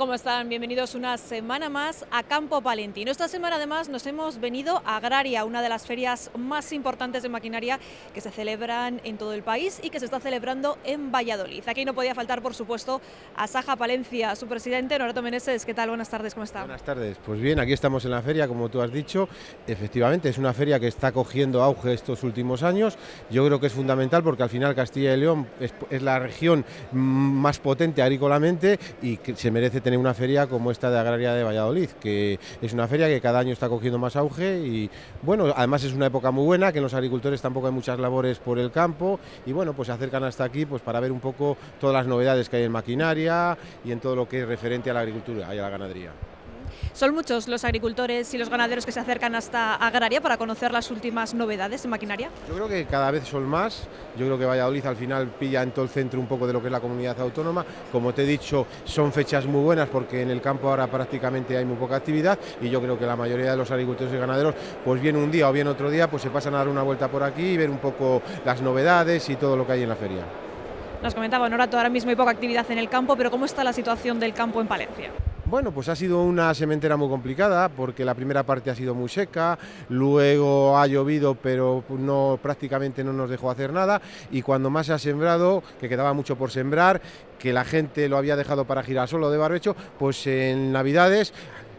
¿Cómo están? Bienvenidos una semana más a Campo Palentino. Esta semana además nos hemos venido a Agraria, una de las ferias más importantes de maquinaria que se celebran en todo el país y que se está celebrando en Valladolid. Aquí no podía faltar, por supuesto, Asaja Palencia, su presidente, Norato Meneses. ¿Qué tal? Buenas tardes, ¿cómo está? Buenas tardes. Pues bien, aquí estamos en la feria, como tú has dicho. Efectivamente, es una feria que está cogiendo auge estos últimos años. Yo creo que es fundamental porque al final Castilla y León es la región más potente agrícolamente y que se merece tener una feria como esta de Agraria de Valladolid, que es una feria que cada año está cogiendo más auge y bueno, además es una época muy buena, que en los agricultores tampoco hay muchas labores por el campo y bueno, pues se acercan hasta aquí pues para ver un poco todas las novedades que hay en maquinaria y en todo lo que es referente a la agricultura y a la ganadería. Son muchos los agricultores y los ganaderos que se acercan hasta Agraria para conocer las últimas novedades en maquinaria. Yo creo que cada vez son más. Yo creo que Valladolid al final pilla en todo el centro un poco de lo que es la comunidad autónoma. Como te he dicho, son fechas muy buenas porque en el campo ahora prácticamente hay muy poca actividad y yo creo que la mayoría de los agricultores y ganaderos, pues bien un día o bien otro día, pues se pasan a dar una vuelta por aquí y ver un poco las novedades y todo lo que hay en la feria. Nos comentaba Norato, ahora mismo hay poca actividad en el campo, pero ¿cómo está la situación del campo en Palencia? Bueno, pues ha sido una sementera muy complicada porque la primera parte ha sido muy seca, luego ha llovido pero prácticamente no nos dejó hacer nada y cuando más se ha sembrado, que quedaba mucho por sembrar, que la gente lo había dejado para girasol o de barbecho, pues en Navidades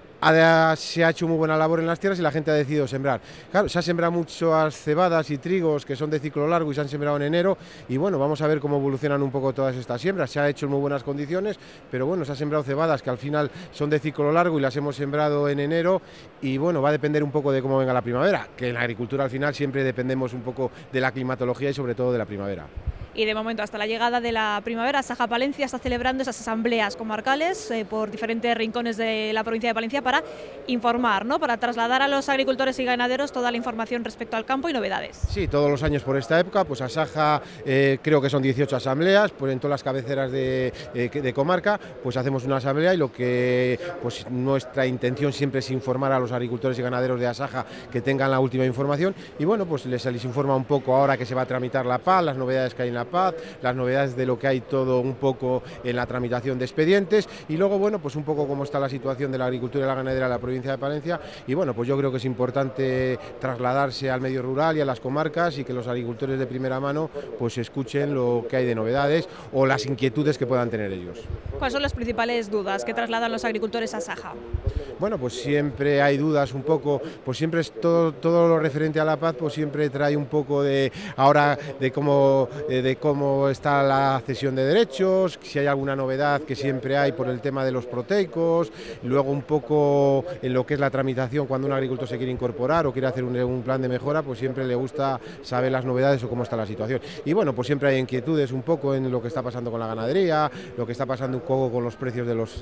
se ha hecho muy buena labor en las tierras y la gente ha decidido sembrar. Claro, se ha sembrado muchas cebadas y trigos que son de ciclo largo y se han sembrado en enero y bueno, vamos a ver cómo evolucionan un poco todas estas siembras. Se ha hecho en muy buenas condiciones, pero bueno, se ha sembrado cebadas que al final son de ciclo largo y las hemos sembrado en enero y bueno, va a depender un poco de cómo venga la primavera, que en la agricultura al final siempre dependemos un poco de la climatología y sobre todo de la primavera. Y de momento, hasta la llegada de la primavera, Asaja Palencia está celebrando esas asambleas comarcales por diferentes rincones de la provincia de Palencia para informar, ¿no? Para trasladar a los agricultores y ganaderos toda la información respecto al campo y novedades. Sí, todos los años por esta época, pues Asaja creo que son 18 asambleas, pues en todas las cabeceras de comarca, pues hacemos una asamblea y lo que pues nuestra intención siempre es informar a los agricultores y ganaderos de Asaja que tengan la última información y bueno, pues les informa un poco ahora que se va a tramitar la PAC, las novedades que hay en la PAC, las novedades de lo que hay todo un poco en la tramitación de expedientes y luego bueno pues un poco cómo está la situación de la agricultura y la ganadería en la provincia de Palencia y bueno pues yo creo que es importante trasladarse al medio rural y a las comarcas y que los agricultores de primera mano pues escuchen lo que hay de novedades o las inquietudes que puedan tener ellos. ¿Cuáles son las principales dudas que trasladan los agricultores a Asaja? Bueno, pues siempre hay dudas un poco, pues siempre es todo lo referente a la paz, pues siempre trae un poco de ahora de cómo está la cesión de derechos, si hay alguna novedad que siempre hay por el tema de los proteicos, luego un poco en lo que es la tramitación cuando un agricultor se quiere incorporar o quiere hacer un plan de mejora, pues siempre le gusta saber las novedades o cómo está la situación. Y bueno, pues siempre hay inquietudes un poco en lo que está pasando con la ganadería, lo que está pasando un poco con los precios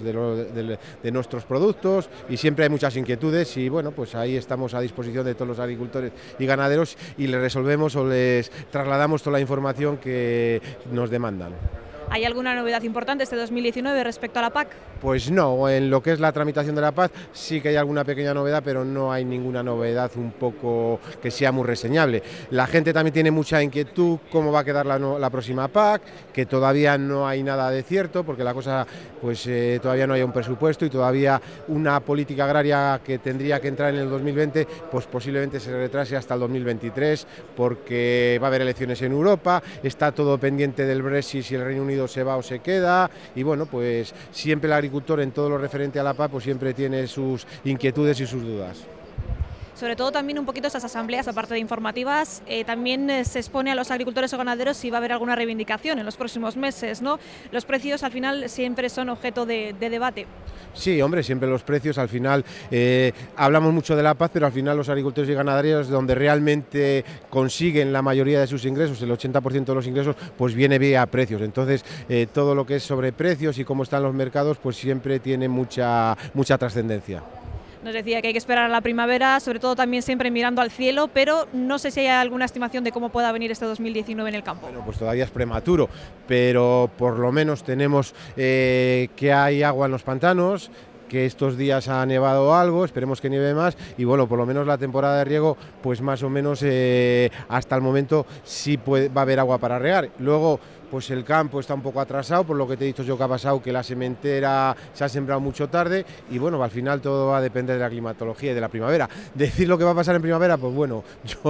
de nuestros productos y siempre hay muchas inquietudes y bueno, pues ahí estamos a disposición de todos los agricultores y ganaderos y les resolvemos o les trasladamos toda la información que nos demandan. ¿Hay alguna novedad importante este 2019 respecto a la PAC? Pues no, en lo que es la tramitación de la PAC sí que hay alguna pequeña novedad, pero no hay ninguna novedad un poco que sea muy reseñable. La gente también tiene mucha inquietud cómo va a quedar la próxima PAC, que todavía no hay nada de cierto, porque la cosa, pues todavía no hay un presupuesto y todavía una política agraria que tendría que entrar en el 2020, pues posiblemente se retrase hasta el 2023, porque va a haber elecciones en Europa, está todo pendiente del Brexit, si el Reino Unido se va o se queda y bueno, pues siempre el agricultor en todo lo referente a la PAC pues siempre tiene sus inquietudes y sus dudas. Sobre todo también un poquito esas asambleas, aparte de informativas, también se expone a los agricultores o ganaderos si va a haber alguna reivindicación en los próximos meses, ¿no? Los precios al final siempre son objeto de debate. Sí, hombre, siempre los precios al final, hablamos mucho de la paz, pero al final los agricultores y ganaderos donde realmente consiguen la mayoría de sus ingresos, el 80% de los ingresos, pues viene vía precios. Entonces, todo lo que es sobre precios y cómo están los mercados, pues siempre tiene mucha trascendencia. Nos decía que hay que esperar a la primavera, sobre todo también siempre mirando al cielo, pero no sé si hay alguna estimación de cómo pueda venir este 2019 en el campo. Bueno, pues todavía es prematuro, pero por lo menos tenemos que hay agua en los pantanos, que estos días ha nevado algo, esperemos que nieve más y bueno, por lo menos la temporada de riego, pues más o menos hasta el momento sí va a haber agua para regar. Luego, pues el campo está un poco atrasado, por lo que te he dicho yo que ha pasado, que la sementera se ha sembrado mucho tarde y bueno, al final todo va a depender de la climatología y de la primavera. Decir lo que va a pasar en primavera, pues bueno,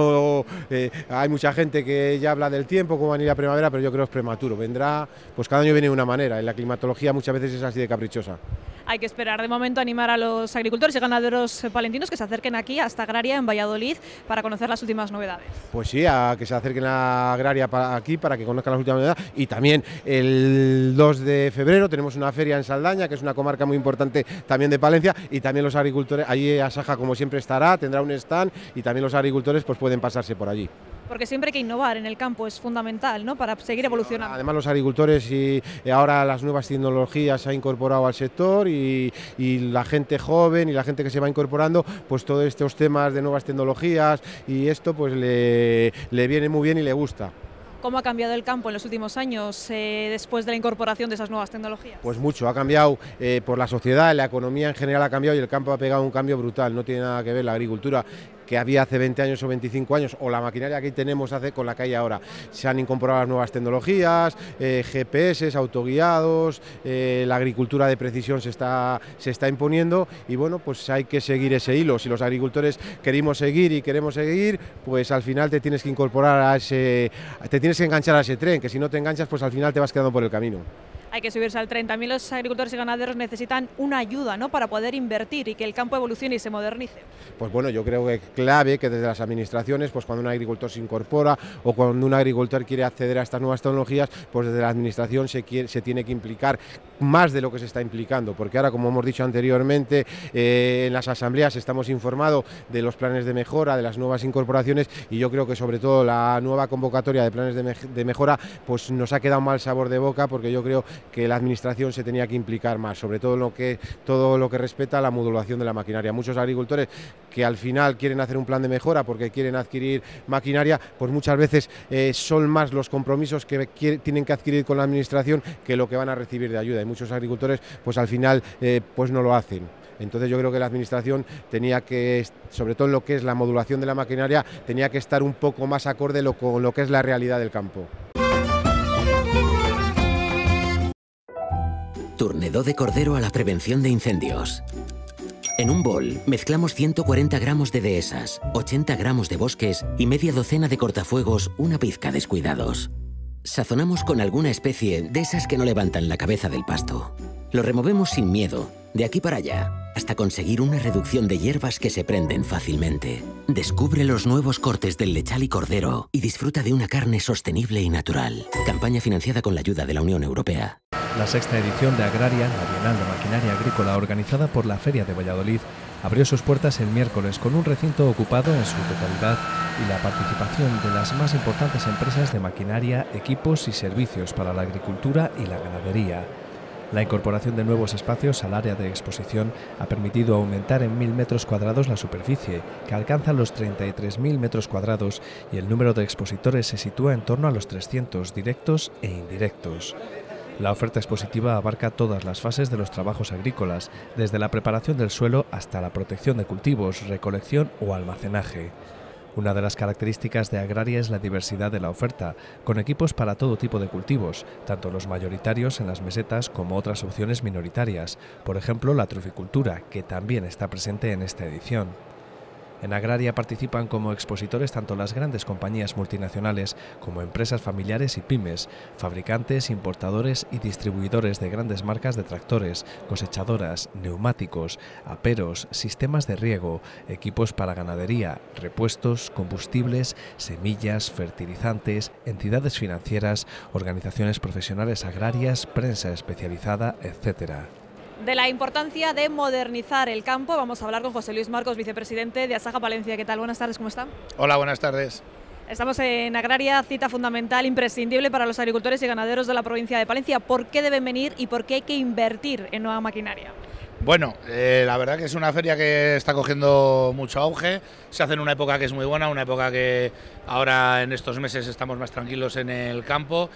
hay mucha gente que ya habla del tiempo, cómo va a ir la primavera, pero yo creo que es prematuro. Vendrá, pues cada año viene de una manera, y la climatología muchas veces es así de caprichosa. Hay que esperar. De momento, animar a los agricultores y ganaderos palentinos que se acerquen aquí hasta Agraria, en Valladolid, para conocer las últimas novedades. Pues sí, a que se acerquen a Agraria aquí para que conozcan las últimas novedades. Y también el 2 de febrero tenemos una feria en Saldaña, que es una comarca muy importante también de Palencia, y también los agricultores, allí Asaja como siempre estará, tendrá un stand, y también los agricultores pues pueden pasarse por allí. Porque siempre hay que innovar en el campo, es fundamental, ¿no?, para seguir evolucionando. Además, los agricultores y ahora las nuevas tecnologías se han incorporado al sector y la gente joven y la gente que se va incorporando, pues todos estos temas de nuevas tecnologías y esto pues le viene muy bien y le gusta. ¿Cómo ha cambiado el campo en los últimos años después de la incorporación de esas nuevas tecnologías? Pues mucho, ha cambiado por la sociedad, la economía en general ha cambiado y el campo ha pegado un cambio brutal, no tiene nada que ver la agricultura que había hace 20 años o 25 años, o la maquinaria que tenemos con la que hay ahora. Se han incorporado las nuevas tecnologías, GPS, autoguiados, la agricultura de precisión se está imponiendo y bueno, pues hay que seguir ese hilo. Si los agricultores queremos seguir, pues al final te tienes que incorporar te tienes que enganchar a ese tren, que si no te enganchas, pues al final te vas quedando por el camino. Hay que subirse al tren. También los agricultores y ganaderos necesitan una ayuda, ¿no?, para poder invertir y que el campo evolucione y se modernice. Pues bueno, yo creo que es clave que desde las administraciones, pues cuando un agricultor se incorpora o cuando un agricultor quiere acceder a estas nuevas tecnologías, pues desde la administración se tiene que implicar más de lo que se está implicando, porque ahora, como hemos dicho anteriormente, en las asambleas estamos informados de los planes de mejora, de las nuevas incorporaciones, y yo creo que sobre todo la nueva convocatoria de planes de mejora, pues nos ha quedado mal sabor de boca, porque yo creo que la administración se tenía que implicar más, sobre todo todo lo que respecta a la modulación de la maquinaria. Muchos agricultores que al final quieren hacer un plan de mejora porque quieren adquirir maquinaria, pues muchas veces son más los compromisos que tienen que adquirir con la administración que lo que van a recibir de ayuda, y muchos agricultores pues al final pues no lo hacen. Entonces yo creo que la administración tenía que, sobre todo en lo que es la modulación de la maquinaria, tenía que estar un poco más acorde con lo que es la realidad del campo. Turnedó de cordero a la prevención de incendios. En un bol mezclamos 140 gramos de dehesas, 80 gramos de bosques y media docena de cortafuegos, una pizca descuidados. Sazonamos con alguna especie de esas que no levantan la cabeza del pasto. Lo removemos sin miedo, de aquí para allá, hasta conseguir una reducción de hierbas que se prenden fácilmente. Descubre los nuevos cortes del lechal y cordero y disfruta de una carne sostenible y natural. Campaña financiada con la ayuda de la Unión Europea. La sexta edición de Agraria, la Bienal de Maquinaria Agrícola organizada por la Feria de Valladolid, abrió sus puertas el miércoles con un recinto ocupado en su totalidad y la participación de las más importantes empresas de maquinaria, equipos y servicios para la agricultura y la ganadería. La incorporación de nuevos espacios al área de exposición ha permitido aumentar en 1.000 metros cuadrados la superficie, que alcanza los 33.000 metros cuadrados, y el número de expositores se sitúa en torno a los 300 directos e indirectos. La oferta expositiva abarca todas las fases de los trabajos agrícolas, desde la preparación del suelo hasta la protección de cultivos, recolección o almacenaje. Una de las características de Agraria es la diversidad de la oferta, con equipos para todo tipo de cultivos, tanto los mayoritarios en las mesetas como otras opciones minoritarias, por ejemplo la truficultura, que también está presente en esta edición. En Agraria participan como expositores tanto las grandes compañías multinacionales como empresas familiares y pymes, fabricantes, importadores y distribuidores de grandes marcas de tractores, cosechadoras, neumáticos, aperos, sistemas de riego, equipos para ganadería, repuestos, combustibles, semillas, fertilizantes, entidades financieras, organizaciones profesionales agrarias, prensa especializada, etc. De la importancia de modernizar el campo vamos a hablar con José Luis Marcos, vicepresidente de Asaja Palencia. ¿Qué tal? Buenas tardes, ¿cómo está? Hola, buenas tardes. Estamos en Agraria, cita fundamental, imprescindible para los agricultores y ganaderos de la provincia de Palencia. ¿Por qué deben venir y por qué hay que invertir en nueva maquinaria? Bueno, la verdad que es una feria que está cogiendo mucho auge, se hace en una época que es muy buena, una época que ahora en estos meses estamos más tranquilos en el campo.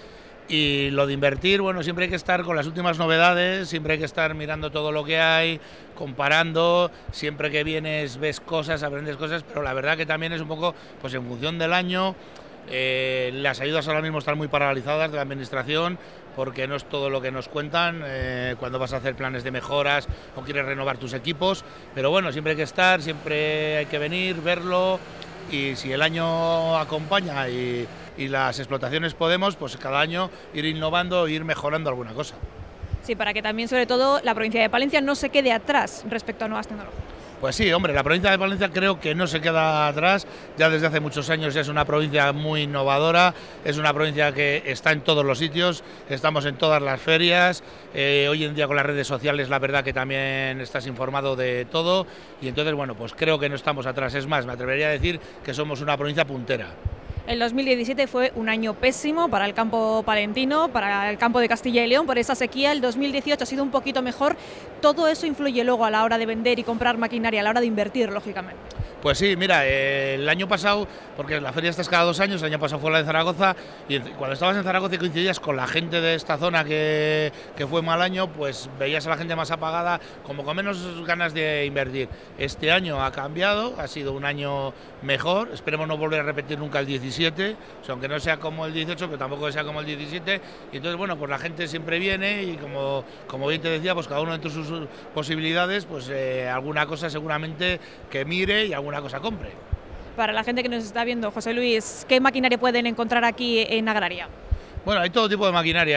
Y lo de invertir, bueno, siempre hay que estar con las últimas novedades, siempre hay que estar mirando todo lo que hay, comparando, siempre que vienes ves cosas, aprendes cosas, pero la verdad que también es un poco pues en función del año, Las ayudas ahora mismo están muy paralizadas de la administración porque no es todo lo que nos cuentan cuando vas a hacer planes de mejoras o quieres renovar tus equipos, pero bueno, siempre hay que estar, siempre hay que venir, verlo, y si el año acompaña y las explotaciones podemos, pues cada año ir innovando e ir mejorando alguna cosa. Sí, para que también, sobre todo, la provincia de Palencia no se quede atrás respecto a nuevas tecnologías. Pues sí, hombre, la provincia de Palencia creo que no se queda atrás, ya desde hace muchos años ya es una provincia muy innovadora, es una provincia que está en todos los sitios, estamos en todas las ferias, hoy en día con las redes sociales la verdad que también estás informado de todo, y entonces bueno, pues creo que no estamos atrás, es más, me atrevería a decir que somos una provincia puntera. El 2017 fue un año pésimo para el campo palentino, para el campo de Castilla y León, por esa sequía. El 2018 ha sido un poquito mejor. Todo eso influye luego a la hora de vender y comprar maquinaria, a la hora de invertir, lógicamente. Pues sí, mira, el año pasado, porque la feria está cada 2 años, el año pasado fue la de Zaragoza, y cuando estabas en Zaragoza y coincidías con la gente de esta zona que fue mal año, pues veías a la gente más apagada, como con menos ganas de invertir. Este año ha cambiado, ha sido un año mejor, esperemos no volver a repetir nunca el 17, o sea, aunque no sea como el 18, pero tampoco sea como el 17, y entonces bueno, pues la gente siempre viene y como bien te decía, pues cada uno dentro de sus posibilidades, pues alguna cosa seguramente que mire y alguna cosa compre. Para la gente que nos está viendo, José Luis, ¿qué maquinaria pueden encontrar aquí en Agraria? Bueno, hay todo tipo de maquinaria.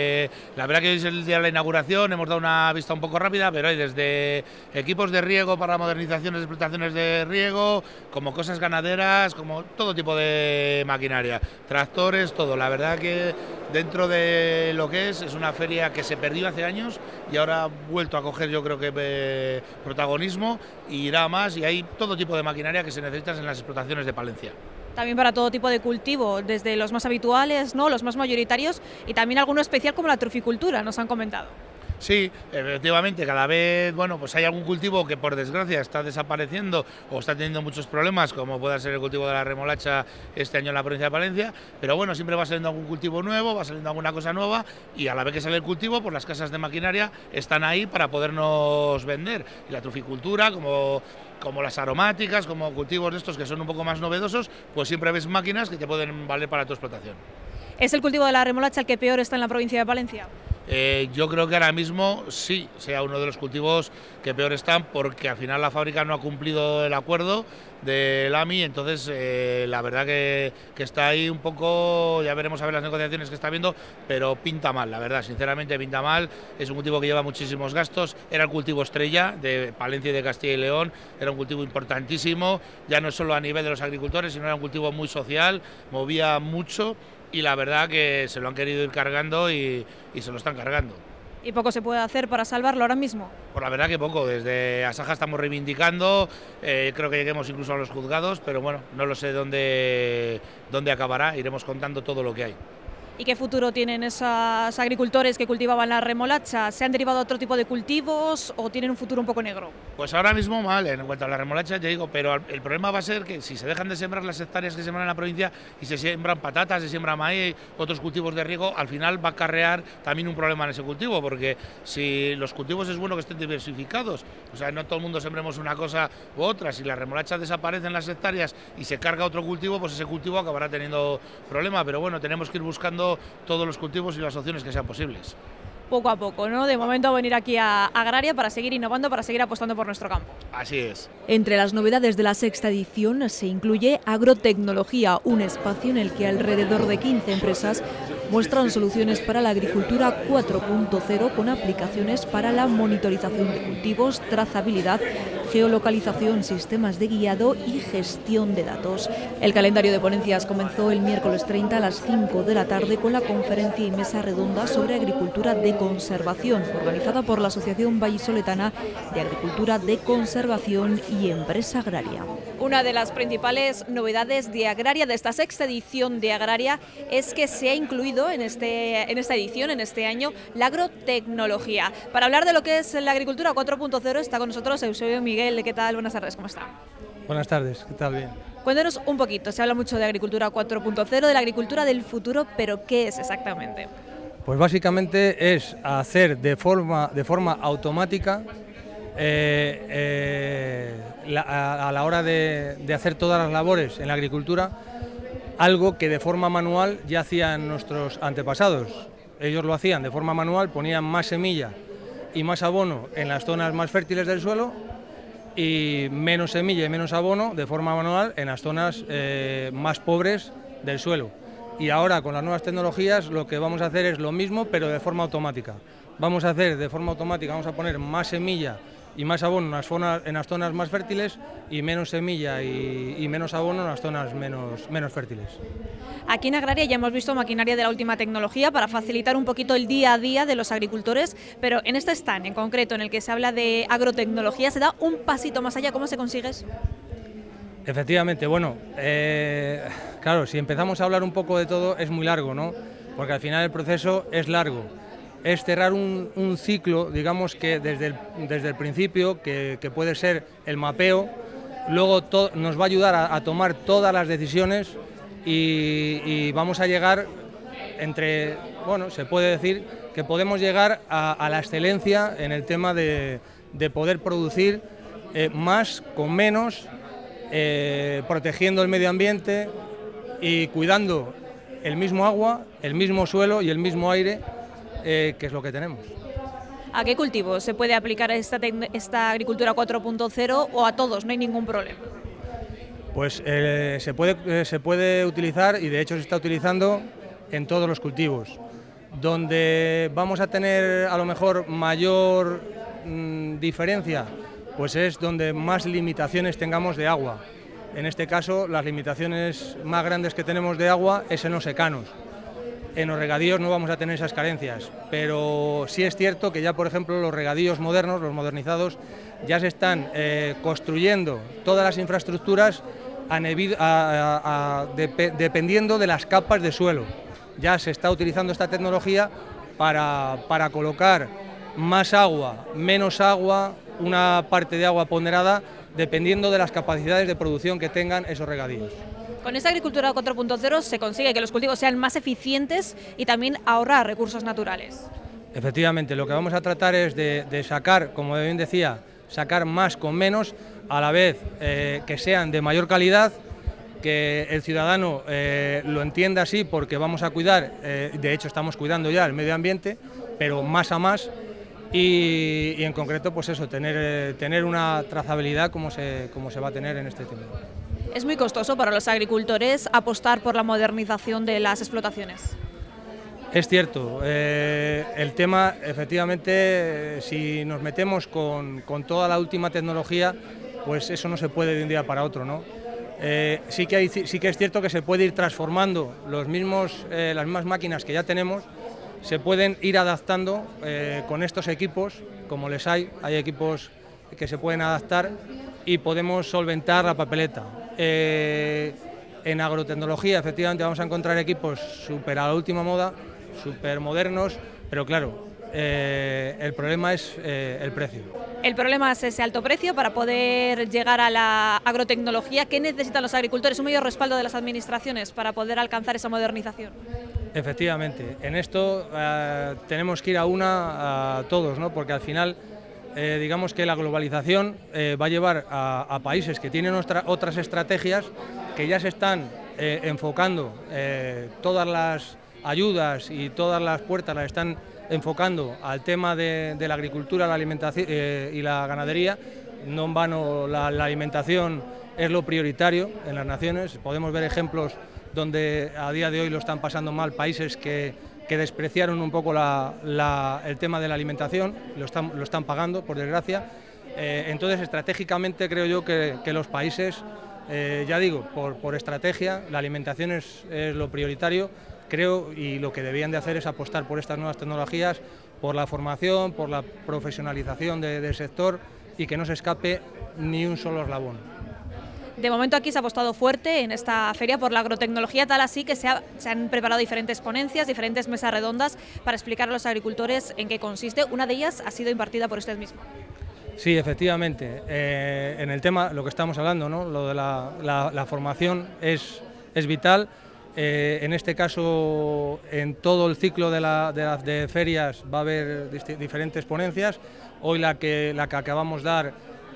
La verdad que hoy es el día de la inauguración, hemos dado una vista un poco rápida, pero hay desde equipos de riego para modernizaciones de explotaciones de riego, como cosas ganaderas, como todo tipo de maquinaria, tractores, todo. La verdad que dentro de lo que es una feria que se perdió hace años y ahora ha vuelto a coger, yo creo que protagonismo, y irá más, y hay todo tipo de maquinaria que se necesitan en las explotaciones de Palencia. También para todo tipo de cultivo, desde los más habituales, ¿no?, los más mayoritarios, y también alguno especial como la truficultura, nos han comentado. Sí, efectivamente, cada vez pues hay algún cultivo que por desgracia está desapareciendo o está teniendo muchos problemas, como puede ser el cultivo de la remolacha este año en la provincia de Palencia, pero bueno, siempre va saliendo algún cultivo nuevo, va saliendo alguna cosa nueva, y a la vez que sale el cultivo, pues las casas de maquinaria están ahí para podernos vender. Y la truficultura, como las aromáticas, como cultivos de estos que son un poco más novedosos, pues siempre ves máquinas que te pueden valer para tu explotación. ¿Es el cultivo de la remolacha el que peor está en la provincia de Palencia? Yo creo que ahora mismo sí, sea uno de los cultivos que peor están, porque al final la fábrica no ha cumplido el acuerdo del AMI, entonces la verdad que está ahí un poco, ya veremos a ver las negociaciones que está habiendo, pero pinta mal, la verdad, sinceramente pinta mal. Es un cultivo que lleva muchísimos gastos, era el cultivo estrella de Palencia y de Castilla y León, era un cultivo importantísimo, ya no solo a nivel de los agricultores, sino era un cultivo muy social, movía mucho, y la verdad que se lo han querido ir cargando y se lo están cargando. ¿Y poco se puede hacer para salvarlo ahora mismo? Pues la verdad que poco, desde Asaja estamos reivindicando, creo que lleguemos incluso a los juzgados, pero bueno, no lo sé dónde acabará, iremos contando todo lo que hay. ¿Y qué futuro tienen esos agricultores que cultivaban la remolacha? ¿Se han derivado a otro tipo de cultivos o tienen un futuro un poco negro? Pues ahora mismo mal, en cuanto a la remolacha, te digo, pero el problema va a ser que si se dejan de sembrar las hectáreas que se sembran en la provincia y se siembran patatas, se siembra maíz, otros cultivos de riego, al final va a acarrear también un problema en ese cultivo, porque si los cultivos es bueno que estén diversificados, o sea, no todo el mundo sembremos una cosa u otra, si la remolacha desaparece en las hectáreas y se carga otro cultivo, pues ese cultivo acabará teniendo problema, pero bueno, tenemos que ir buscando todos los cultivos y las opciones que sean posibles. Poco a poco, ¿no? De momento venir aquí a Agraria para seguir innovando, para seguir apostando por nuestro campo. Así es. Entre las novedades de la sexta edición se incluye Agrotecnología, un espacio en el que alrededor de 15 empresas muestran soluciones para la agricultura 4.0 con aplicaciones para la monitorización de cultivos, trazabilidad, geolocalización, sistemas de guiado y gestión de datos. El calendario de ponencias comenzó el miércoles 30 a las 5 de la tarde con la conferencia y mesa redonda sobre agricultura de conservación, organizada por la Asociación Vallisoletana de Agricultura de Conservación y Empresa Agraria. Una de las principales novedades de Agraria, de esta sexta edición de Agraria, es que se ha incluido en esta edición, en este año, la agrotecnología. Para hablar de lo que es la agricultura 4.0 está con nosotros Eusebio Miguel. ¿Qué tal? Buenas tardes, ¿cómo está? Buenas tardes, ¿qué tal? Bien. Cuéntanos un poquito, se habla mucho de agricultura 4.0, de la agricultura del futuro, pero ¿qué es exactamente? Pues básicamente es hacer de forma automática a la hora de hacer todas las labores en la agricultura, algo que de forma manual ya hacían nuestros antepasados. Ellos lo hacían de forma manual, ponían más semilla y más abono en las zonas más fértiles del suelo y menos semilla y menos abono de forma manual en las zonas más pobres del suelo. Y ahora con las nuevas tecnologías lo que vamos a hacer es lo mismo, pero de forma automática. Vamos a hacer de forma automática, vamos a poner más semilla y más abono en las zonas más fértiles y menos semilla y menos abono en las zonas menos fértiles. Aquí en Agraria ya hemos visto maquinaria de la última tecnología para facilitar un poquito el día a día de los agricultores, pero en este stand en concreto en el que se habla de agrotecnología se da un pasito más allá. ¿Cómo se consigue eso? Efectivamente, bueno, claro, si empezamos a hablar un poco de todo es muy largo, ¿no? Porque al final el proceso es largo. Es cerrar un ciclo, digamos que desde el principio, que puede ser el mapeo, luego nos va a ayudar a tomar todas las decisiones y vamos a llegar bueno, se puede decir que podemos llegar a la excelencia en el tema de poder producir más con menos, protegiendo el medio ambiente y cuidando el mismo agua, el mismo suelo y el mismo aire, que es lo que tenemos. ¿A qué cultivos se puede aplicar esta agricultura 4.0 o a todos? No hay ningún problema. Pues se puede utilizar, y de hecho se está utilizando en todos los cultivos. Donde vamos a tener a lo mejor mayor diferencia, pues es donde más limitaciones tengamos de agua. En este caso, las limitaciones más grandes que tenemos de agua es en los secanos. En los regadíos no vamos a tener esas carencias, pero sí es cierto que ya, por ejemplo, los regadíos modernos, los modernizados, ya se están construyendo todas las infraestructuras dependiendo de las capas de suelo. Ya se está utilizando esta tecnología para colocar más agua, menos agua, una parte de agua ponderada, dependiendo de las capacidades de producción que tengan esos regadíos. Con esta agricultura 4.0 se consigue que los cultivos sean más eficientes y también ahorrar recursos naturales. Efectivamente, lo que vamos a tratar es de sacar, como bien decía, sacar más con menos, a la vez que sean de mayor calidad, que el ciudadano lo entienda así, porque vamos a cuidar, de hecho estamos cuidando ya el medio ambiente, pero más a más, y en concreto pues eso, tener una trazabilidad como se va a tener en este tema. ¿Es muy costoso para los agricultores apostar por la modernización de las explotaciones? Es cierto, el tema, efectivamente, si nos metemos con toda la última tecnología, pues eso no se puede de un día para otro, ¿no? Sí que es cierto que se puede ir transformando las mismas máquinas que ya tenemos, se pueden ir adaptando con estos equipos, como hay equipos que se pueden adaptar y podemos solventar la papeleta. En agrotecnología, efectivamente, vamos a encontrar equipos súper a la última moda, súper modernos, pero claro, el problema es el precio. El problema es ese alto precio para poder llegar a la agrotecnología. ¿Qué necesitan los agricultores? Un mayor respaldo de las administraciones para poder alcanzar esa modernización. Efectivamente, en esto tenemos que ir a todos, ¿no? Porque al final digamos que la globalización va a llevar a países que tienen otras estrategias, que ya se están enfocando, todas las ayudas y todas las puertas las están enfocando al tema de la agricultura, la alimentación y la ganadería. No en vano la alimentación es lo prioritario en las naciones. Podemos ver ejemplos donde a día de hoy lo están pasando mal países que despreciaron un poco el tema de la alimentación, lo están pagando, por desgracia. Entonces, estratégicamente creo yo que los países, ya digo, por estrategia, la alimentación es lo prioritario, creo, y lo que debían de hacer es apostar por estas nuevas tecnologías, por la formación, por la profesionalización del sector y que no se escape ni un solo eslabón. De momento aquí se ha apostado fuerte en esta feria por la agrotecnología, tal así que se han preparado diferentes ponencias, diferentes mesas redondas para explicar a los agricultores en qué consiste. Una de ellas ha sido impartida por usted mismo. Sí, efectivamente. En el tema, lo que estamos hablando, ¿no? Lo de la formación es vital. En este caso, en todo el ciclo de ferias va a haber diferentes ponencias. Hoy la que acabamos de dar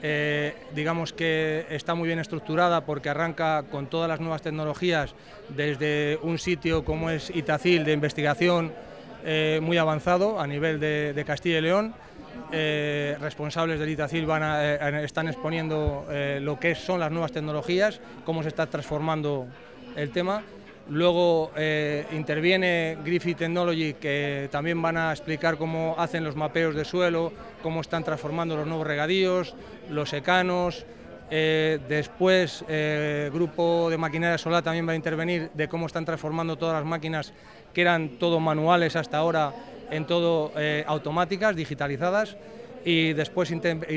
digamos que está muy bien estructurada porque arranca con todas las nuevas tecnologías desde un sitio como es Itacil de investigación muy avanzado a nivel de Castilla y León. Responsables del Itacil están exponiendo lo que son las nuevas tecnologías, cómo se está transformando el tema. Luego interviene Griffith Technology, que también van a explicar cómo hacen los mapeos de suelo, cómo están transformando los nuevos regadíos, los secanos. Después Grupo de Maquinaria Solar también va a intervenir de cómo están transformando todas las máquinas que eran todo manuales hasta ahora en todo automáticas, digitalizadas. Y después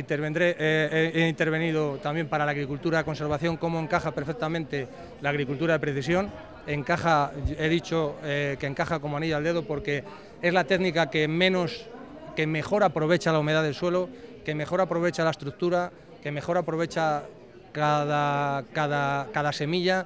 he intervenido también para la agricultura de conservación, cómo encaja perfectamente la agricultura de precisión. Encaja, he dicho que encaja como anillo al dedo porque es la técnica que mejor aprovecha la humedad del suelo, que mejor aprovecha la estructura, que mejor aprovecha cada semilla,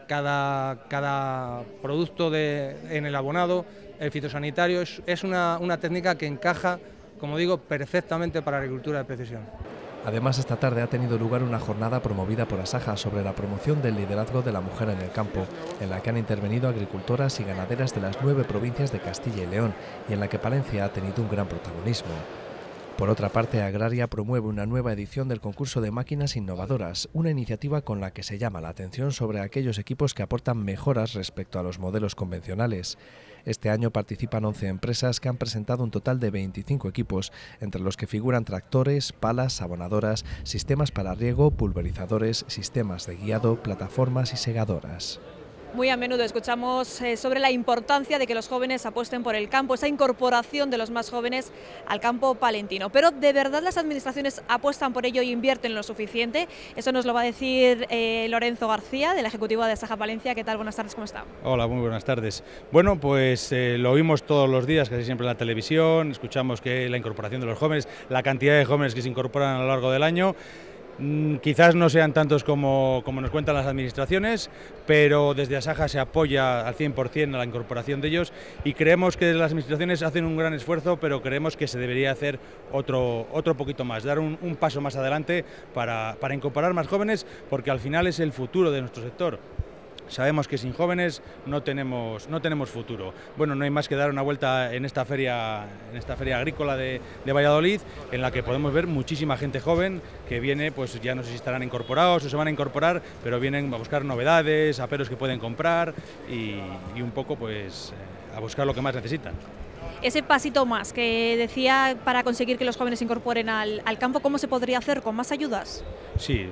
cada producto en el abonado, el fitosanitario. Es una técnica que encaja, como digo, perfectamente para la agricultura de precisión. Además, esta tarde ha tenido lugar una jornada promovida por Asaja sobre la promoción del liderazgo de la mujer en el campo, en la que han intervenido agricultoras y ganaderas de las 9 provincias de Castilla y León y en la que Palencia ha tenido un gran protagonismo. Por otra parte, Agraria promueve una nueva edición del concurso de máquinas innovadoras, una iniciativa con la que se llama la atención sobre aquellos equipos que aportan mejoras respecto a los modelos convencionales. Este año participan 11 empresas que han presentado un total de 25 equipos, entre los que figuran tractores, palas, abonadoras, sistemas para riego, pulverizadores, sistemas de guiado, plataformas y segadoras. Muy a menudo escuchamos sobre la importancia de que los jóvenes apuesten por el campo, esa incorporación de los más jóvenes al campo palentino. Pero ¿de verdad las administraciones apuestan por ello y invierten lo suficiente? Eso nos lo va a decir Lorenzo García, del Ejecutivo de Asaja Palencia. ¿Qué tal? Buenas tardes, ¿cómo está? Hola, muy buenas tardes. Bueno, pues lo oímos todos los días, casi siempre en la televisión, escuchamos que la incorporación de los jóvenes, la cantidad de jóvenes que se incorporan a lo largo del año. Quizás no sean tantos como nos cuentan las administraciones, pero desde Asaja se apoya al 100% a la incorporación de ellos y creemos que las administraciones hacen un gran esfuerzo, pero creemos que se debería hacer otro poquito más, dar un paso más adelante para incorporar más jóvenes, porque al final es el futuro de nuestro sector. Sabemos que sin jóvenes no tenemos futuro. Bueno, no hay más que dar una vuelta en esta feria agrícola de Valladolid, en la que podemos ver muchísima gente joven que viene, pues ya no sé si estarán incorporados o se van a incorporar, pero vienen a buscar novedades, aperos que pueden comprar y un poco pues a buscar lo que más necesitan. Ese pasito más que decía para conseguir que los jóvenes se incorporen al campo, ¿cómo se podría hacer? ¿Con más ayudas? Sí,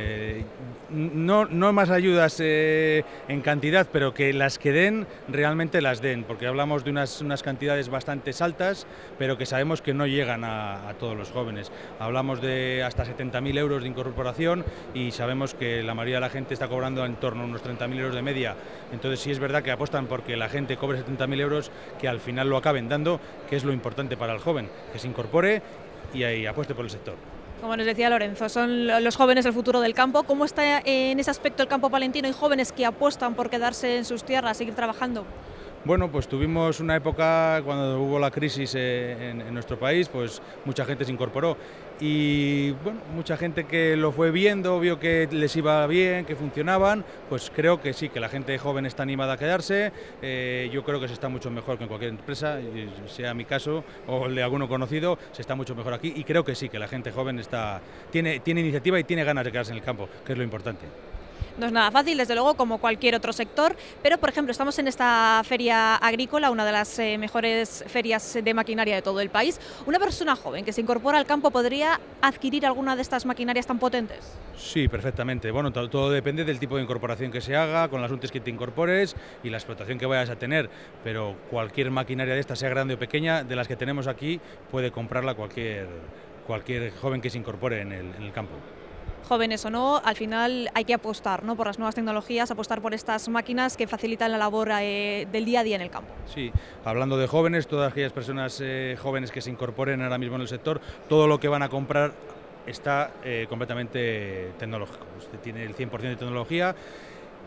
no más ayudas en cantidad, pero que las que den, realmente las den, porque hablamos de unas cantidades bastante altas, pero que sabemos que no llegan a todos los jóvenes. Hablamos de hasta 70.000 euros de incorporación y sabemos que la mayoría de la gente está cobrando en torno a unos 30.000 euros de media. Entonces sí es verdad que apuestan porque la gente cobre 70.000 euros, que al final lo acaben dando, que es lo importante para el joven, que se incorpore y ahí apueste por el sector. Como nos decía Lorenzo, son los jóvenes el futuro del campo. ¿Cómo está en ese aspecto el campo palentino? ¿Hay jóvenes que apuestan por quedarse en sus tierras, seguir trabajando? Bueno, pues tuvimos una época cuando hubo la crisis en nuestro país, pues mucha gente se incorporó y bueno, mucha gente que lo fue viendo, vio que les iba bien, que funcionaban, pues creo que sí, que la gente joven está animada a quedarse. Yo creo que se está mucho mejor que en cualquier empresa, sea mi caso o el de alguno conocido, se está mucho mejor aquí y creo que sí, que la gente joven tiene iniciativa y tiene ganas de quedarse en el campo, que es lo importante. No es nada fácil, desde luego, como cualquier otro sector, pero por ejemplo estamos en esta feria agrícola, una de las mejores ferias de maquinaria de todo el país. ¿Una persona joven que se incorpora al campo podría adquirir alguna de estas maquinarias tan potentes? Sí, perfectamente. Bueno, todo depende del tipo de incorporación que se haga, con las UTEs que te incorpores y la explotación que vayas a tener, pero cualquier maquinaria de esta, sea grande o pequeña, de las que tenemos aquí, puede comprarla cualquier joven que se incorpore en el campo. Jóvenes o no, al final hay que apostar, ¿no?, por las nuevas tecnologías, apostar por estas máquinas que facilitan la labor del día a día en el campo. Sí, hablando de jóvenes, todas aquellas personas jóvenes que se incorporen ahora mismo en el sector, todo lo que van a comprar está completamente tecnológico. Usted tiene el 100% de tecnología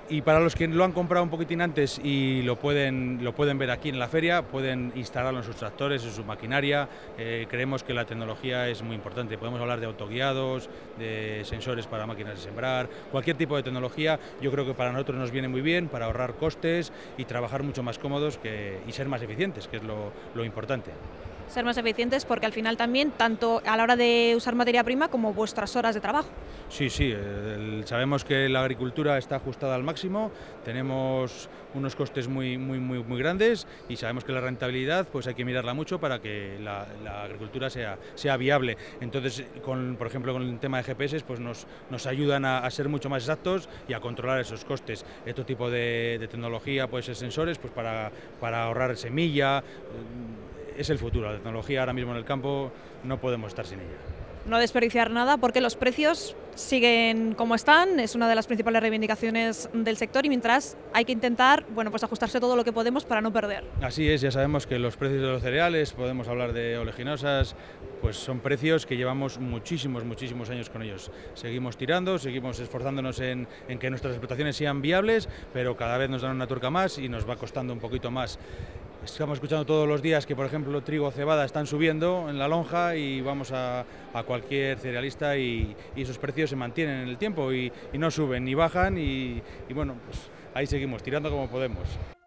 Y para los que lo han comprado un poquitín antes y lo pueden ver aquí en la feria, pueden instalarlo en sus tractores, en su maquinaria. Creemos que la tecnología es muy importante. Podemos hablar de autoguiados, de sensores para máquinas de sembrar, cualquier tipo de tecnología. Yo creo que para nosotros nos viene muy bien para ahorrar costes y trabajar mucho más cómodos y ser más eficientes, que es lo importante. Ser más eficientes porque al final también, tanto a la hora de usar materia prima como vuestras horas de trabajo. Sí, sabemos que la agricultura está ajustada al máximo, tenemos unos costes muy grandes y sabemos que la rentabilidad pues hay que mirarla mucho para que la agricultura sea viable. Entonces, por ejemplo, con el tema de GPS pues nos ayudan a ser mucho más exactos y a controlar esos costes. Este tipo de tecnología, pues sensores, pues para ahorrar semilla. Es el futuro, la tecnología ahora mismo en el campo no podemos estar sin ella. No desperdiciar nada porque los precios siguen como están, es una de las principales reivindicaciones del sector y mientras hay que intentar pues ajustarse todo lo que podemos para no perder. Así es, ya sabemos que los precios de los cereales, podemos hablar de oleaginosas, pues son precios que llevamos muchísimos años con ellos. Seguimos tirando, seguimos esforzándonos en que nuestras explotaciones sean viables, pero cada vez nos dan una tuerca más y nos va costando un poquito más. Estamos escuchando todos los días que, por ejemplo, trigo o cebada están subiendo en la lonja y vamos a cualquier cerealista y esos precios se mantienen en el tiempo y no suben ni bajan y bueno, pues ahí seguimos tirando como podemos.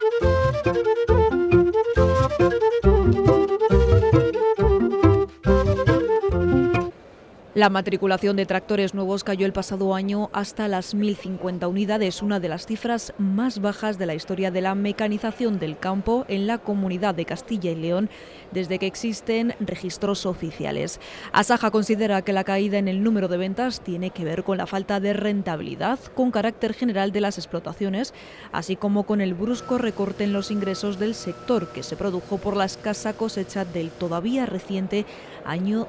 La matriculación de tractores nuevos cayó el pasado año hasta las 1.050 unidades, una de las cifras más bajas de la historia de la mecanización del campo en la Comunidad de Castilla y León desde que existen registros oficiales. Asaja considera que la caída en el número de ventas tiene que ver con la falta de rentabilidad con carácter general de las explotaciones, así como con el brusco recorte en los ingresos del sector que se produjo por la escasa cosecha del todavía reciente año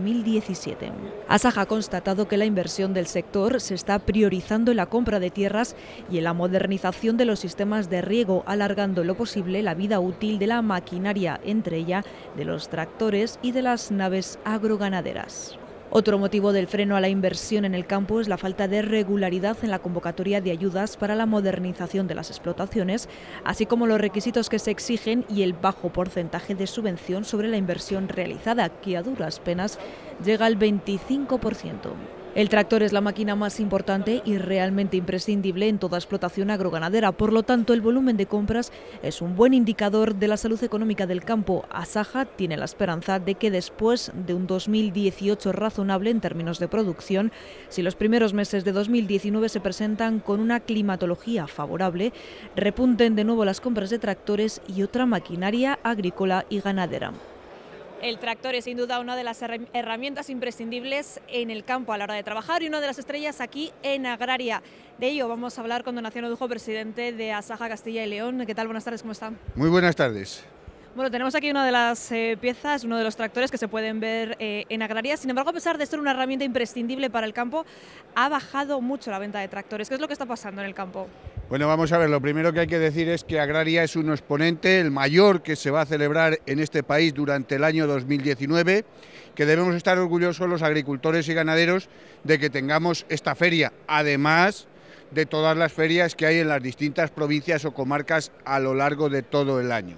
2017. Asaja ha constatado que la inversión del sector se está priorizando en la compra de tierras y en la modernización de los sistemas de riego, alargando en lo posible la vida útil de la maquinaria, entre ella de los tractores y de las naves agroganaderas. Otro motivo del freno a la inversión en el campo es la falta de regularidad en la convocatoria de ayudas para la modernización de las explotaciones, así como los requisitos que se exigen y el bajo porcentaje de subvención sobre la inversión realizada, que a duras penas llega al 25%. El tractor es la máquina más importante y realmente imprescindible en toda explotación agroganadera, por lo tanto el volumen de compras es un buen indicador de la salud económica del campo. Asaja tiene la esperanza de que después de un 2018 razonable en términos de producción, si los primeros meses de 2019 se presentan con una climatología favorable, repunten de nuevo las compras de tractores y otra maquinaria agrícola y ganadera. El tractor es sin duda una de las herramientas imprescindibles en el campo a la hora de trabajar y una de las estrellas aquí en Agraria. De ello vamos a hablar con don Naciano Dujo, presidente de Asaja Castilla y León. ¿Qué tal? Buenas tardes, ¿cómo está? Muy buenas tardes. Bueno, tenemos aquí una de las piezas, uno de los tractores que se pueden ver en Agraria. Sin embargo, a pesar de ser una herramienta imprescindible para el campo, ha bajado mucho la venta de tractores. ¿Qué es lo que está pasando en el campo? Bueno, vamos a ver, lo primero que hay que decir es que Agraria es un exponente, el mayor que se va a celebrar en este país durante el año 2019, que debemos estar orgullosos los agricultores y ganaderos de que tengamos esta feria, además de todas las ferias que hay en las distintas provincias o comarcas a lo largo de todo el año.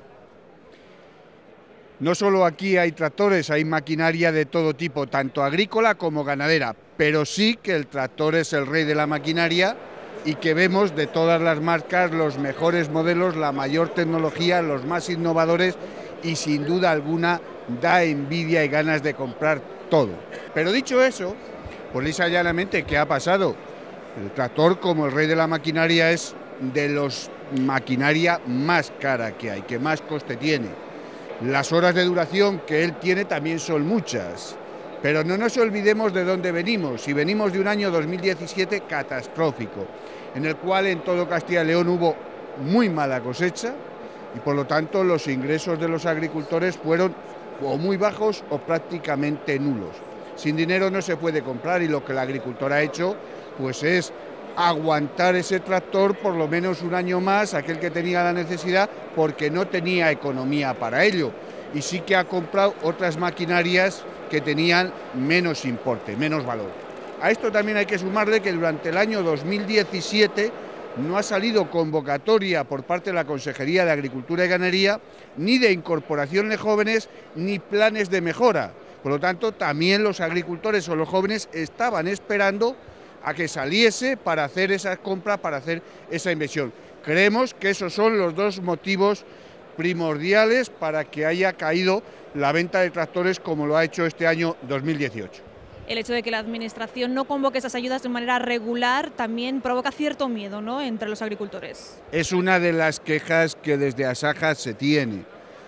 No solo aquí hay tractores, hay maquinaria de todo tipo, tanto agrícola como ganadera, pero sí que el tractor es el rey de la maquinaria y que vemos de todas las marcas los mejores modelos, la mayor tecnología, los más innovadores y sin duda alguna da envidia y ganas de comprar todo. Pero dicho eso, pues lisa y llanamente, ¿qué ha pasado? El tractor, como el rey de la maquinaria, es de los maquinaria más cara que hay, que más coste tiene. Las horas de duración que él tiene también son muchas, pero no nos olvidemos de dónde venimos. Y venimos de un año 2017 catastrófico, en el cual en todo Castilla y León hubo muy mala cosecha y por lo tanto los ingresos de los agricultores fueron o muy bajos o prácticamente nulos. Sin dinero no se puede comprar y lo que el agricultor ha hecho pues es aguantar ese tractor por lo menos un año más, aquel que tenía la necesidad, porque no tenía economía para ello. Y sí que ha comprado otras maquinarias que tenían menos importe, menos valor. A esto también hay que sumarle que durante el año 2017 no ha salido convocatoria por parte de la Consejería de Agricultura y Ganadería, ni de incorporación de jóvenes, ni planes de mejora. Por lo tanto, también los agricultores o los jóvenes estaban esperando a que saliese para hacer esa compra, para hacer esa inversión. Creemos que esos son los dos motivos primordiales para que haya caído la venta de tractores como lo ha hecho este año 2018. El hecho de que la Administración no convoque esas ayudas de manera regular también provoca cierto miedo, ¿no?, entre los agricultores. Es una de las quejas que desde Asaja se tiene.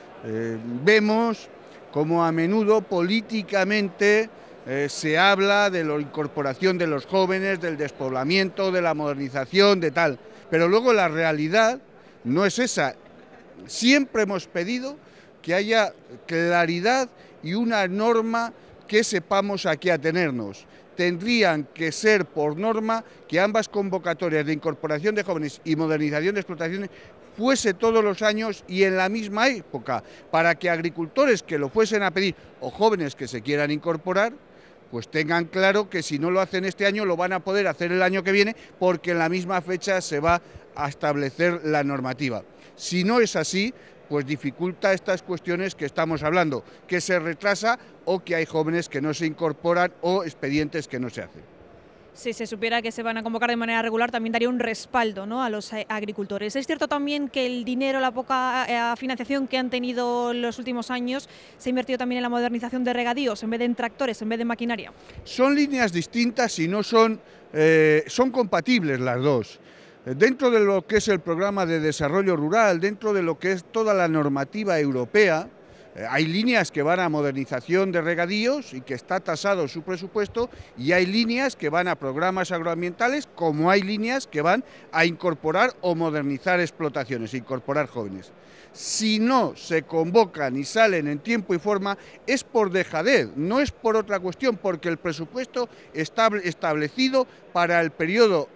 Vemos como a menudo políticamente se habla de la incorporación de los jóvenes, del despoblamiento, de la modernización, de tal, pero luego la realidad no es esa. Siempre hemos pedido que haya claridad y una norma que sepamos a qué atenernos. Tendrían que ser por norma que ambas convocatorias de incorporación de jóvenes y modernización de explotaciones fuese todos los años y en la misma época, para que agricultores que lo fuesen a pedir o jóvenes que se quieran incorporar, pues tengan claro que si no lo hacen este año lo van a poder hacer el año que viene, porque en la misma fecha se va a establecer la normativa. Si no es así, pues dificulta estas cuestiones que estamos hablando, que se retrasa o que hay jóvenes que no se incorporan o expedientes que no se hacen. Si se supiera que se van a convocar de manera regular, también daría un respaldo, ¿no?, a los agricultores. Es cierto también que el dinero, la poca financiación que han tenido en los últimos años, se ha invertido también en la modernización de regadíos, en vez de en tractores, en vez de maquinaria. Son líneas distintas y no son compatibles las dos. Dentro de lo que es el programa de desarrollo rural, dentro de lo que es toda la normativa europea, hay líneas que van a modernización de regadíos y que está tasado su presupuesto, y hay líneas que van a programas agroambientales, como hay líneas que van a incorporar o modernizar explotaciones, incorporar jóvenes. Si no se convocan y salen en tiempo y forma, es por dejadez, no es por otra cuestión, porque el presupuesto está establecido para el periodo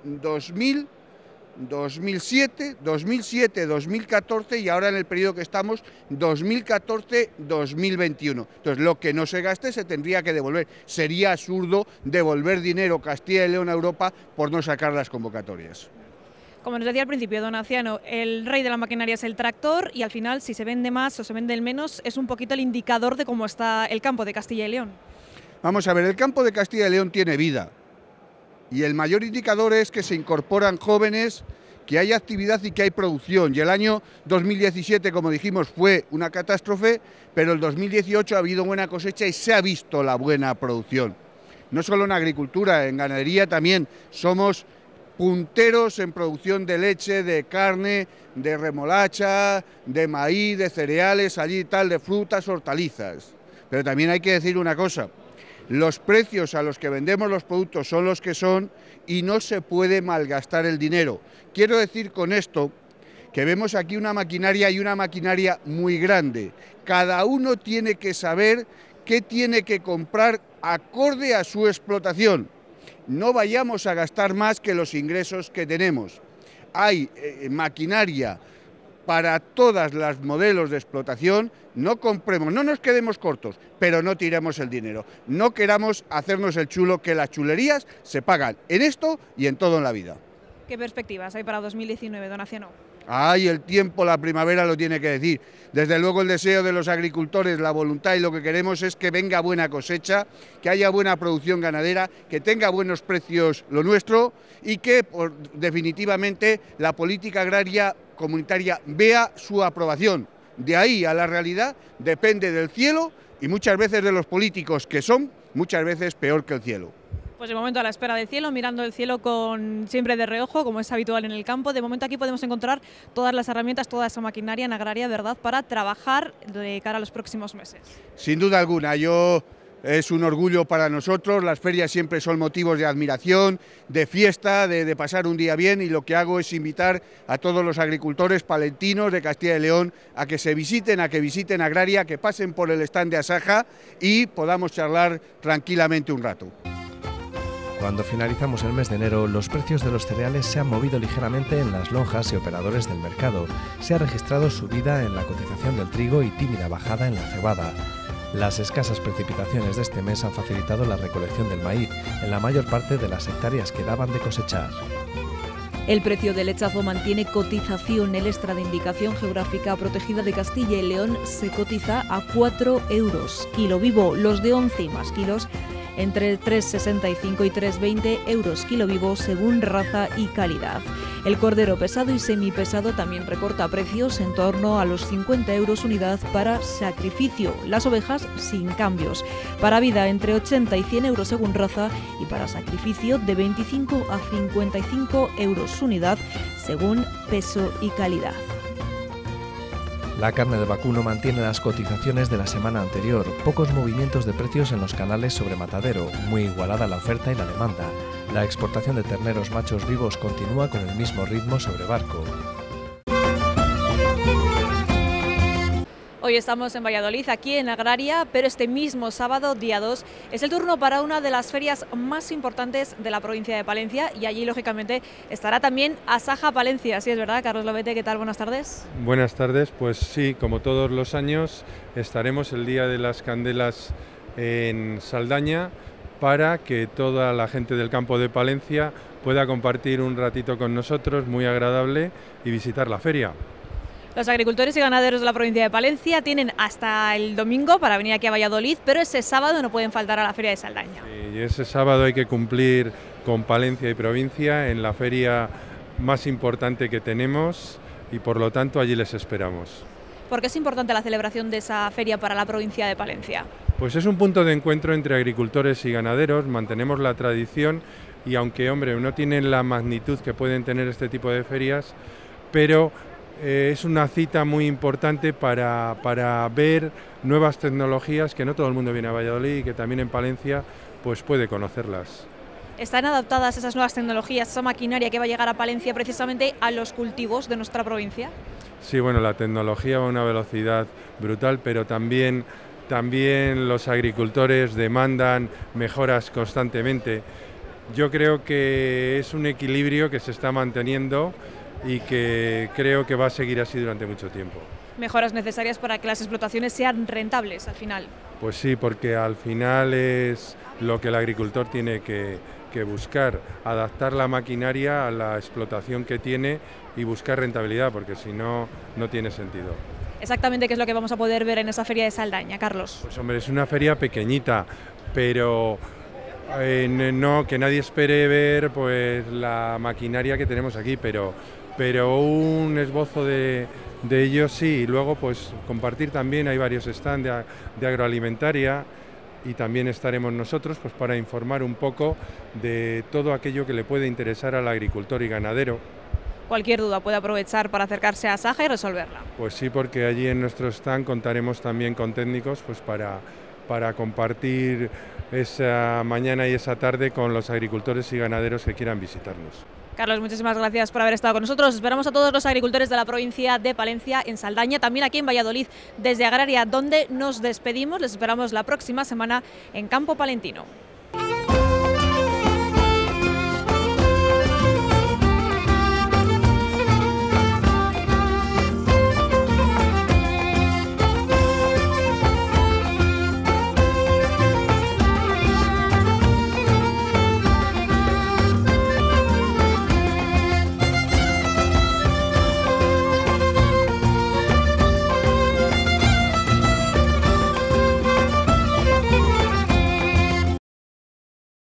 2007, 2014 y ahora en el periodo que estamos, 2014-2021. Entonces, lo que no se gaste se tendría que devolver. Sería absurdo devolver dinero Castilla y León a Europa por no sacar las convocatorias. Como nos decía al principio don Anciano, el rey de la maquinaria es el tractor y al final, si se vende más o se vende menos, es un poquito el indicador de cómo está el campo de Castilla y León. Vamos a ver, el campo de Castilla y León tiene vida. Y el mayor indicador es que se incorporan jóvenes, que hay actividad y que hay producción. Y el año 2017, como dijimos, fue una catástrofe, pero el 2018 ha habido buena cosecha y se ha visto la buena producción. No solo en agricultura, en ganadería también somos punteros en producción de leche, de carne, de remolacha, de maíz, de cereales, allí y tal, de frutas, hortalizas. Pero también hay que decir una cosa. Los precios a los que vendemos los productos son los que son y no se puede malgastar el dinero. Quiero decir con esto que vemos aquí una maquinaria y una maquinaria muy grande. Cada uno tiene que saber qué tiene que comprar acorde a su explotación. No vayamos a gastar más que los ingresos que tenemos. Hay maquinaria para todos los modelos de explotación. No compremos, no nos quedemos cortos, pero no tiremos el dinero. No queramos hacernos el chulo, que las chulerías se pagan en esto y en todo en la vida. ¿Qué perspectivas hay para 2019, don Anciano? Ay, el tiempo, la primavera lo tiene que decir. Desde luego el deseo de los agricultores, la voluntad y lo que queremos es que venga buena cosecha, que haya buena producción ganadera, que tenga buenos precios lo nuestro y que definitivamente la política agraria comunitaria vea su aprobación. De ahí a la realidad depende del cielo y muchas veces de los políticos, que son muchas veces peor que el cielo. Pues de momento a la espera del cielo, mirando el cielo siempre de reojo, como es habitual en el campo. De momento aquí podemos encontrar todas las herramientas, toda esa maquinaria en agraria, ¿verdad?, para trabajar de cara a los próximos meses. Sin duda alguna, es un orgullo para nosotros. Las ferias siempre son motivos de admiración, de fiesta, de pasar un día bien, y lo que hago es invitar a todos los agricultores palentinos de Castilla y León a que visiten Agraria, que pasen por el stand de Asaja y podamos charlar tranquilamente un rato. Cuando finalizamos el mes de enero, los precios de los cereales se han movido ligeramente en las lonjas y operadores del mercado. Se ha registrado subida en la cotización del trigo y tímida bajada en la cebada. Las escasas precipitaciones de este mes han facilitado la recolección del maíz en la mayor parte de las hectáreas que daban de cosechar. El precio del lechazo mantiene cotización. El extra de indicación geográfica protegida de Castilla y León se cotiza a 4 euros. Kilo vivo, los de 11 y más kilos, entre 3,65 y 3,20 euros kilo vivo según raza y calidad. El cordero pesado y semipesado también recorta precios en torno a los 50 euros unidad para sacrificio. Las ovejas sin cambios. Para vida entre 80 y 100 euros según raza y para sacrificio de 25 a 55 euros unidad según peso y calidad. La carne de vacuno mantiene las cotizaciones de la semana anterior, pocos movimientos de precios en los canales sobre matadero, muy igualada la oferta y la demanda. La exportación de terneros machos vivos continúa con el mismo ritmo sobre barco. Hoy estamos en Valladolid, aquí en Agraria, pero este mismo sábado, día 2, es el turno para una de las ferias más importantes de la provincia de Palencia y allí, lógicamente, estará también Asaja Palencia. Sí, es verdad, Carlos Lobete, ¿qué tal? Buenas tardes. Buenas tardes, pues sí, como todos los años, estaremos el Día de las Candelas en Saldaña para que toda la gente del campo de Palencia pueda compartir un ratito con nosotros, muy agradable, y visitar la feria. Los agricultores y ganaderos de la provincia de Palencia tienen hasta el domingo para venir aquí a Valladolid, pero ese sábado no pueden faltar a la feria de Saldaña. Sí, y ese sábado hay que cumplir con Palencia y provincia en la feria más importante que tenemos y por lo tanto allí les esperamos. ¿Por qué es importante la celebración de esa feria para la provincia de Palencia? Pues es un punto de encuentro entre agricultores y ganaderos, mantenemos la tradición y aunque, hombre, no tienen la magnitud que pueden tener este tipo de ferias, pero es una cita muy importante para ver nuevas tecnologías que no todo el mundo viene a Valladolid y que también en Palencia pues puede conocerlas. ¿Están adaptadas esas nuevas tecnologías, esa maquinaria que va a llegar a Palencia precisamente a los cultivos de nuestra provincia? Sí, bueno, la tecnología va a una velocidad brutal, pero también los agricultores demandan mejoras constantemente. Yo creo que es un equilibrio que se está manteniendo y que creo que va a seguir así durante mucho tiempo. Mejoras necesarias para que las explotaciones sean rentables al final. Pues sí, porque al final es lo que el agricultor tiene que buscar, adaptar la maquinaria a la explotación que tiene y buscar rentabilidad, porque si no, no tiene sentido. Exactamente, ¿qué es lo que vamos a poder ver en esa feria de Saldaña, Carlos? Pues hombre, es una feria pequeñita, pero no que nadie espere ver pues la maquinaria que tenemos aquí, pero un esbozo de ellos sí, y luego pues compartir también, hay varios stands de agroalimentaria y también estaremos nosotros pues para informar un poco de todo aquello que le puede interesar al agricultor y ganadero. Cualquier duda puede aprovechar para acercarse a Asaja y resolverla. Pues sí, porque allí en nuestro stand contaremos también con técnicos pues para compartir esa mañana y esa tarde con los agricultores y ganaderos que quieran visitarnos. Carlos, muchísimas gracias por haber estado con nosotros. Esperamos a todos los agricultores de la provincia de Palencia, en Saldaña, también aquí en Valladolid, desde Agraria, donde nos despedimos. Les esperamos la próxima semana en Campo Palentino.